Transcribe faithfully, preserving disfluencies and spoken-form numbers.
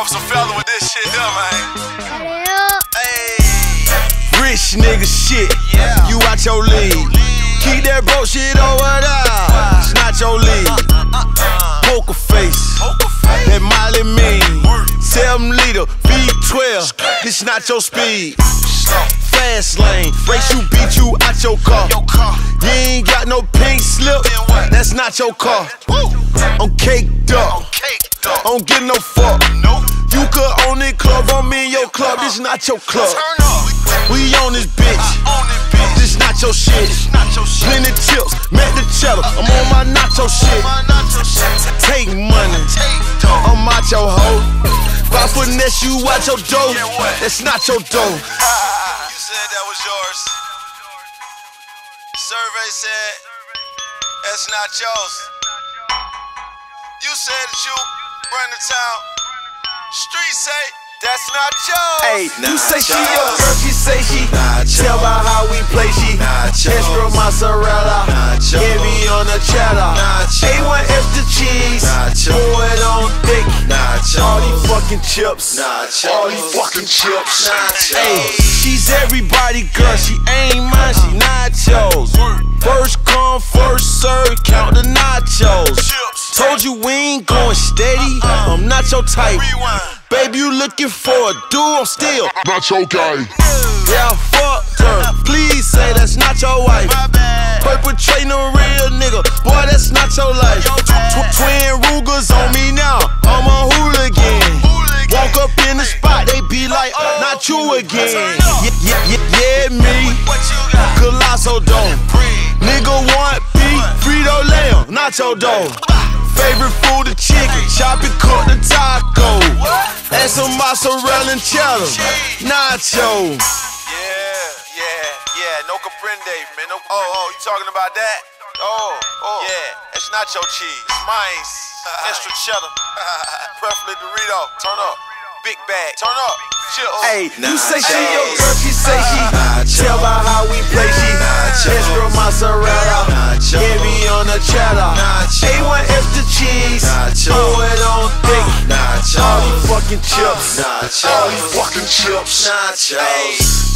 off some fella with this shit though, man. Hey, Rich nigga shit, yeah. You out your league. Keep that broke shit over there. It's not your league. Poker face, that Molly mean. Seven liter V twelve, this not your speed. Fast lane, race you, beat you out your car. You ain't got no pink slip, that's not your car. I'm caked up, I don't get no fuck. You could own it, club on me in your club, this not your club. We on this bitch, this not your shit. Plenty chips, met the cheddar, I'm on my nacho shit. Take money, I'm out your hoe. If I finesse you out your dough, that's not your dough. You said that was yours. Survey said that's not yours. You said that you run the town. Streets say that's not yours. Hey, you say she your girl, she say she tell by how we play, she extra mozzarella, heavy on the cheddar, A one extra cheese, pour it on thick, all these fucking chips, all these fucking chips. Hey, she's everybody girl, she ain't mine, she nachos. First come, first serve, count the nachos. Told you we ain't going steady, I'm not your type. Baby, you looking for a dude, I'm still not your guy. Yeah, I fucked her, please say that's not your wife. Perpetrating a real nigga, boy, that's not your life. Tw Twin Rugers on me now, I'm a hooligan. Walk up in the spot, they be like, not you again. Yeah, yeah, yeah, yeah, me, Colosso Dome. Nigga want beef, Frito Lamb, not your dough. Favorite food, the chicken, chop it, cook the taco. And some mozzarella and cheddar, nacho. Yeah, yeah, yeah, no comprende, man. No, oh, oh, you talking about that? Oh, oh, yeah, it's not your cheese, it's mine. Extra cheddar, preferably Dorito. Turn up, big bag, turn up. Hey, you say she your girl, she say she tell by how we play, she extra mozzarella, heavy on the cheddar, A one extra cheese, pour it on thick, all these fucking chips, all these fucking chips. Nachos.